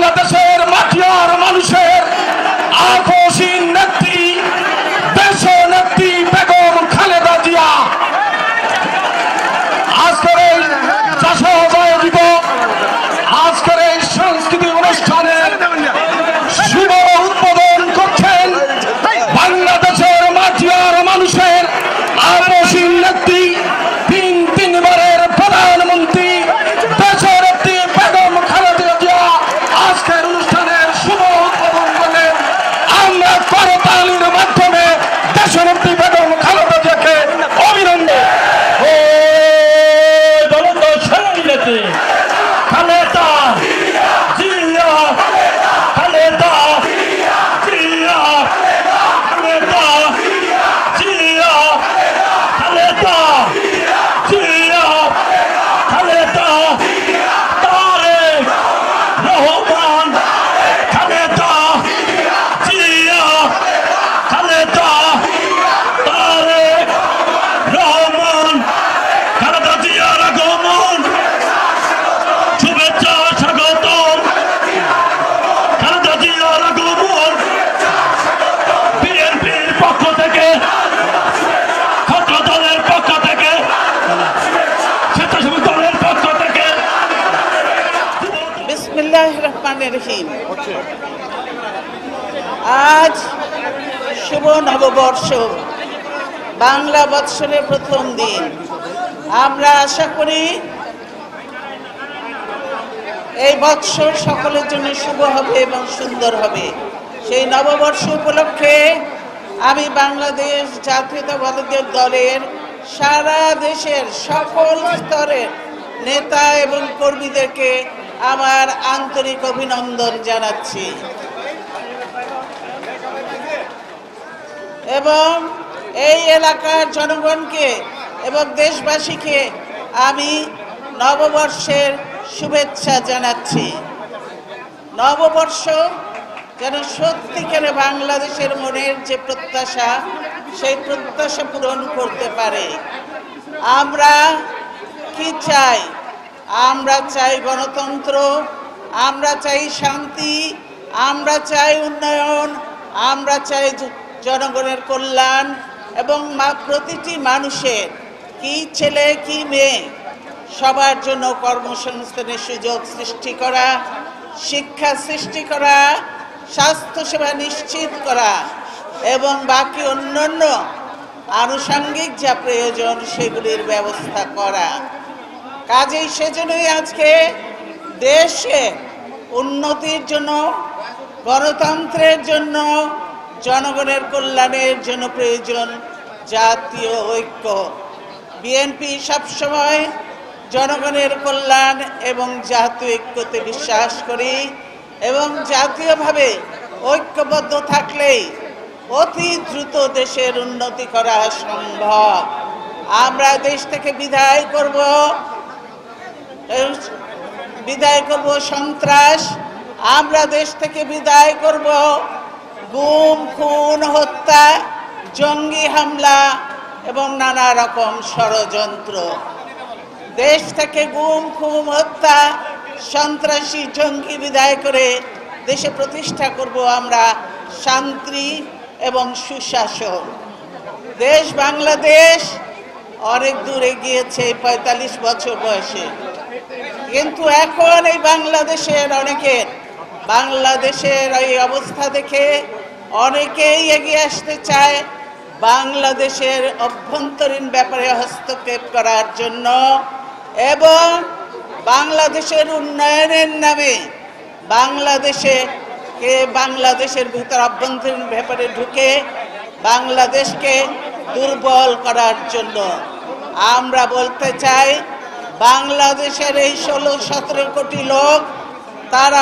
বাংলাদেশের মাটি আর মানুষের আকর্ষণ নেত্রী দেশ নেত্রী বেগম খালেদা জিয়া আজকের এই যশোদয় দিবস, আজকের এই সংস্কৃতি অনুষ্ঠানের শুভ উদ্বোধন করছেন বাংলাদেশের মাটি আর মানুষের আকর্ষণ নেত্রী তিনবারের প্রধানমন্ত্রী দেশের নেত্রী বেগম খালেদা জিয়া। আজকের অনুষ্ঠানের শুভ উদ্বোধন করলেন। আমরা করতালির মাধ্যমে দেশের নেত্রী বেগম খালেদা জিয়াকে অভিনন্দন। খালেদা জিয়া, খালেদা জিয়া, খালেদা জিয়া, খালেদা জিয়া, খালেদা তারেক রহমান, খালেদা জিয়া, খালেদা তারেক রহমান, খালেদা জিয়ার আগমন শুভেচ্ছা স্বাগতম। খালেদা জিয়ার আগমন বিএনপির পক্ষ থেকে, ছাত্র দলের পক্ষ থেকে, স্বেচ্ছাসেবক দলের পক্ষ থেকে। বিসমিল্লাহির রহমানির রহিম। আজ শুভ নববর্ষ, বাংলা বৎসরের প্রথম দিন। আমরা আশা করি এই বৎসর সকলের জন্য শুভ হবে এবং সুন্দর হবে। সেই নববর্ষ উপলক্ষে আমি বাংলাদেশ জাতীয়তাবাদী দলের সারা দেশের সকল স্তরের নেতা এবং কর্মীদেরকে আমার আন্তরিক অভিনন্দন জানাচ্ছি এবং এই এলাকার জনগণকে এবং দেশবাসীকে আমি নববর্ষের শুভেচ্ছা জানাচ্ছি। নববর্ষ যেন সত্যিকারে বাংলাদেশের মনের যে প্রত্যাশা, সেই প্রত্যাশা পূরণ করতে পারে। আমরা কি চাই? আমরা চাই গণতন্ত্র, আমরা চাই শান্তি, আমরা চাই উন্নয়ন, আমরা চাই জনগণের কল্যাণ এবং প্রতিটি মানুষের, কি ছেলে কি মেয়ে, সবার জন্য কর্মসংস্থানের সুযোগ সৃষ্টি করা, শিক্ষা সৃষ্টি করা, স্বাস্থ্যসেবা নিশ্চিত করা এবং বাকি অন্যান্য আনুষঙ্গিক যা প্রয়োজন সেগুলির ব্যবস্থা করা। কাজেই সেজন্যই আজকে দেশে উন্নতির জন্য, গণতন্ত্রের জন্য, জনগণের কল্যাণের জন্য প্রয়োজন জাতীয় ঐক্য। বিএনপি সবসময় জনগণের কল্যাণ এবং জাতীয় ঐক্যতে বিশ্বাস করি এবং জাতীয়ভাবে ঐক্যবদ্ধ থাকলেই অতি দ্রুত দেশের উন্নতি করা সম্ভব। আমরা দেশ থেকে বিদায় করব সন্ত্রাস, আমরা দেশ থেকে বিদায় করব গুম, খুন, হত্যা, জঙ্গি হামলা এবং নানা রকম ষড়যন্ত্র। দেশ থেকে গুম, খুন, হত্যা, সন্ত্রাসী, জঙ্গি বিদায় করে দেশে প্রতিষ্ঠা করব আমরা শান্তি এবং সুশাসন। দেশ বাংলাদেশ অনেক দূরে গিয়েছে ৪৫ বছর বয়সে, কিন্তু এখন এই বাংলাদেশের এই অবস্থা দেখে অনেকেই এগিয়ে আসতে চায় বাংলাদেশের অভ্যন্তরীণ ব্যাপারে হস্তক্ষেপ করার জন্য এবং বাংলাদেশের উন্নয়নের নামে বাংলাদেশের ভিতর অভ্যন্তরীণ ব্যাপারে ঢুকে বাংলাদেশকে দুর্বল করার জন্য। আমরা বলতে চাই, বাংলাদেশের এই ১৬-১৭ কোটি লোক তারা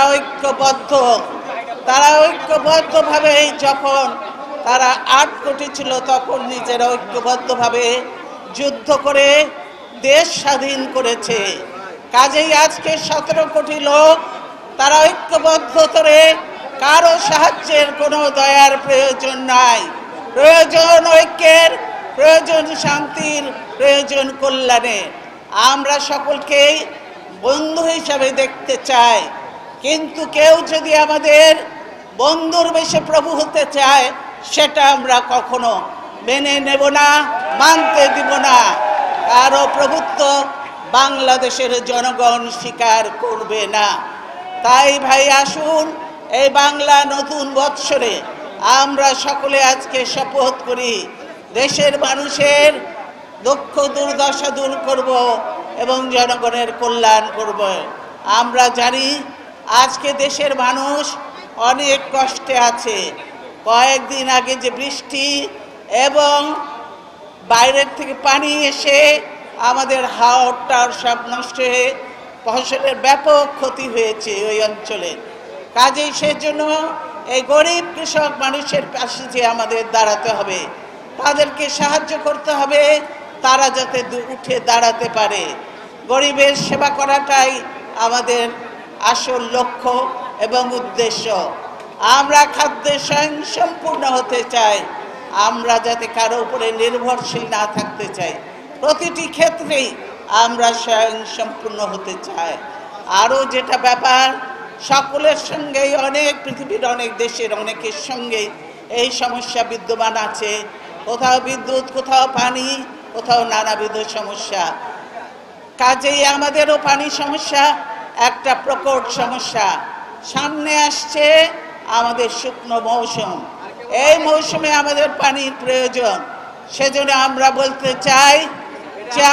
ঐক্যবদ্ধভাবে, যখন তারা ৮ কোটি ছিল তখন নিজেরা ঐক্যবদ্ধভাবে যুদ্ধ করে দেশ স্বাধীন করেছে। কাজেই আজকে ১৭ কোটি লোক তারা ঐক্যবদ্ধ করে, কারো সাহায্যের কোনো দয়ার প্রয়োজন নাই। প্রয়োজন ঐক্যের, প্রয়োজন শান্তির, প্রয়োজন কল্যাণের। আমরা সকলকেই বন্ধু হিসাবে দেখতে চাই, কিন্তু কেউ যদি আমাদের বন্ধুর বেশে প্রভু হতে চায়, সেটা আমরা কখনো মেনে নেব না, মানতে দিব না। কারো প্রভুত্ব বাংলাদেশের জনগণ স্বীকার করবে না। তাই ভাই, আসুন এই বাংলা নতুন বৎসরে আমরা সকলে আজকে শপথ করি, দেশের মানুষের দুঃখ দুর্দশা দূর করব এবং জনগণের কল্যাণ করব। আমরা জানি আজকে দেশের মানুষ অনেক কষ্টে আছে। কয়েকদিন আগে যে বৃষ্টি এবং বাইরের থেকে পানি এসে আমাদের হাওড়টার সব নষ্ট হয়ে ফসলের ব্যাপক ক্ষতি হয়েছে ওই অঞ্চলে। কাজেই সেজন্য এই গরিব কৃষক মানুষের পাশে যে আমাদের দাঁড়াতে হবে, তাদেরকে সাহায্য করতে হবে, তারা যাতে উঠে দাঁড়াতে পারে। গরিবের সেবা করাটাই আমাদের আসল লক্ষ্য এবং উদ্দেশ্য। আমরা খাদ্যে স্বয়ংসম্পূর্ণ হতে চাই, আমরা যাতে কারো উপরে নির্ভরশীল না থাকতে চাই। প্রতিটি ক্ষেত্রেই আমরা স্বয়ংসম্পূর্ণ হতে চাই। আরও যেটা ব্যাপার, সকলের সঙ্গেই পৃথিবীর অনেক দেশের অনেকের সঙ্গেই এই সমস্যা বিদ্যমান আছে। কোথাও বিদ্যুৎ, কোথাও পানি, কোথাও নানাবিধ সমস্যা। কাজেই আমাদেরও পানি সমস্যা একটা প্রকট সমস্যা। সামনে আসছে আমাদের শুকনো মৌসুম, এই মৌসুমে আমাদের পানির প্রয়োজন। সেজন্য আমরা বলতে চাই যে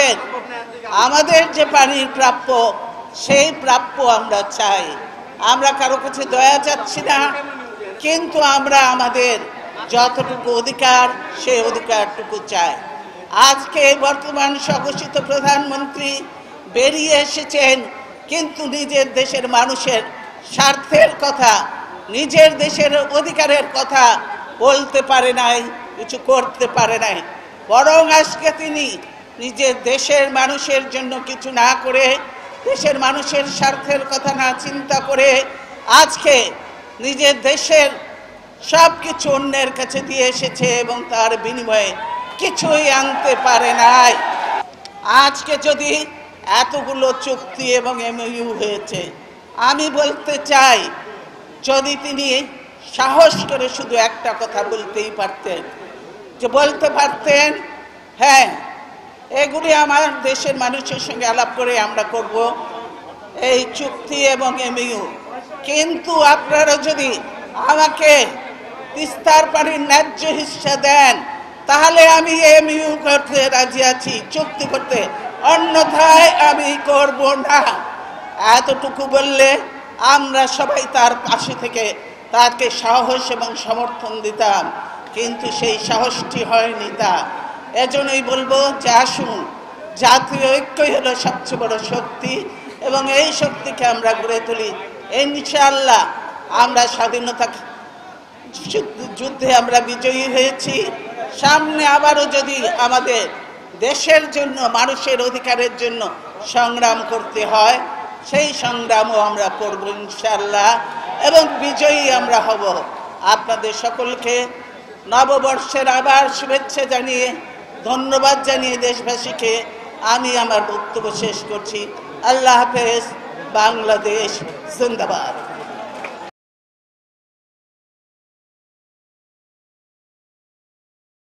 আমাদের যে পানির প্রাপ্য, সেই প্রাপ্য আমরা চাই। আমরা কারো কাছে দয়া চাচ্ছি না, কিন্তু আমরা আমাদের যতটুকু অধিকার, সেই অধিকারটুকু চাই। আজকে বর্তমান স্বঘোষিত প্রধানমন্ত্রী বেরিয়ে এসেছেন, কিন্তু নিজের দেশের মানুষের স্বার্থের কথা, নিজের দেশের অধিকারের কথা বলতে পারে নাই, কিছু করতে পারে নাই। বরং আজকে তিনি নিজের দেশের মানুষের জন্য কিছু না করে, দেশের মানুষের স্বার্থের কথা না চিন্তা করে, আজকে নিজের দেশের সব কিছু অন্যের কাছে দিয়ে এসেছে এবং তার বিনিময়ে কিছুই আনতে পারে নাই। আজকে যদি এতগুলো চুক্তি এবং এমওইউ হয়েছে, আমি বলতে চাই, যদি তিনি সাহস করে শুধু একটা কথা বলতেই পারতেন, যে বলতে পারতেন, হ্যাঁ, এগুলি আমার দেশের মানুষের সঙ্গে আলাপ করে আমরা করব এই চুক্তি এবং এমওইউ, কিন্তু আপনারা যদি আমাকে তিস্তার পানির ন্যায্য হিস্সা দেন, তাহলে আমি এমওইউ করতে রাজি আছি, চুক্তি করতে, অন্যথায় আমি করব না। এতটুকু বললে আমরা সবাই তার পাশে থেকে তাকে সাহস এবং সমর্থন দিতাম, কিন্তু সেই সাহসটি হয়নি। এজন্যই বলবো যে আসুন, জাতীয় ঐক্যই হলো সবচেয়ে বড় শক্তি এবং এই শক্তিকে আমরা গড়ে তুলি। ইনশাআল্লাহ আমরা স্বাধীনতা যুদ্ধে আমরা বিজয়ী হয়েছি। সামনে আবারও যদি আমাদের দেশের জন্য, মানুষের অধিকারের জন্য সংগ্রাম করতে হয়, সেই সংগ্রামও আমরা করব ইনশাআল্লাহ, এবং বিজয়ী আমরা হব। আপনাদের সকলকে নববর্ষের আবার শুভেচ্ছা জানিয়ে, ধন্যবাদ জানিয়ে দেশবাসীকে আমি আমার বক্তব্য শেষ করছি। আল্লাহ হাফেজ। বাংলাদেশ জিন্দাবাদ।